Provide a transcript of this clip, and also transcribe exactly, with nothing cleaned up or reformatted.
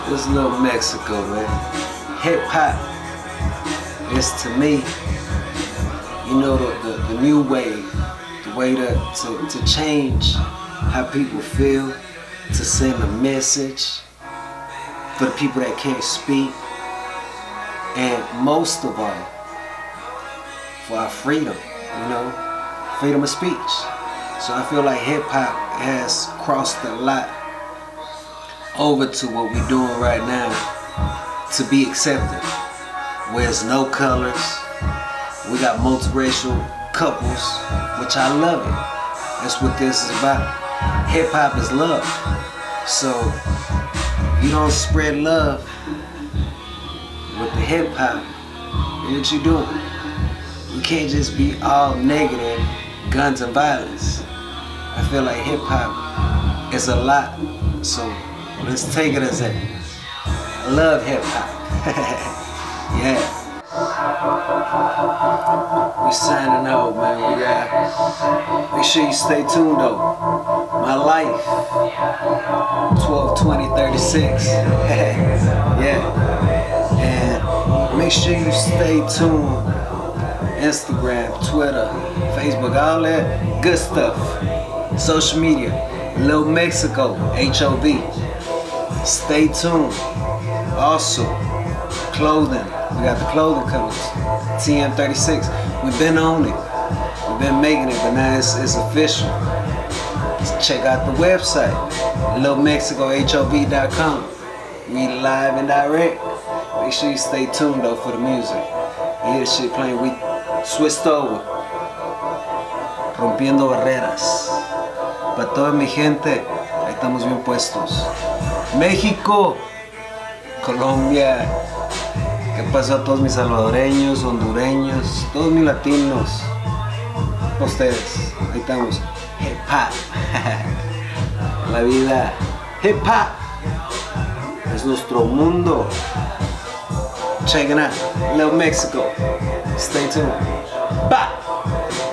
This little Mexico, man. Hip hop is, to me, you know, the, the, the new wave, the way to, to, to change how people feel, to send a message for the people that can't speak, and most of all, for our freedom, you know, freedom of speech. So I feel like hip hop has crossed a lot over to what we're doing right now to be accepted. Where there's no colors, we got multiracial couples, which I love it. That's what this is about. Hip hop is love. So you don't spread love with the hip hop, what you doing? You can't just be all negative, guns and violence. I feel like hip hop is a lot. So let's take it as that. I love hip hop. Yeah. We signing out, man. We got. Make sure you stay tuned though. My life. twelve twenty thirty-six. Yeah. And make sure you stay tuned. Instagram, Twitter, Facebook, all that good stuff. Social media. Lil Mexico, H O V. Stay tuned. Also, clothing. We got the clothing coming. T M thirty-six. We've been on it. We've been making it, but now it's, it's official. Let's check out the website. Lil Mexico H O V dot com. We live and direct. Make sure you stay tuned though for the music. You hear the shit playing. We switched over. Rompiendo barreras. Para toda mi gente, ahí estamos bien puestos. México, Colombia, ¿qué pasó a todos mis salvadoreños, hondureños, todos mis latinos? Ustedes, ahí estamos. Hip hop. La vida. Hip hop es nuestro mundo. Check it out. Lil Mexico. Stay tuned. Bye.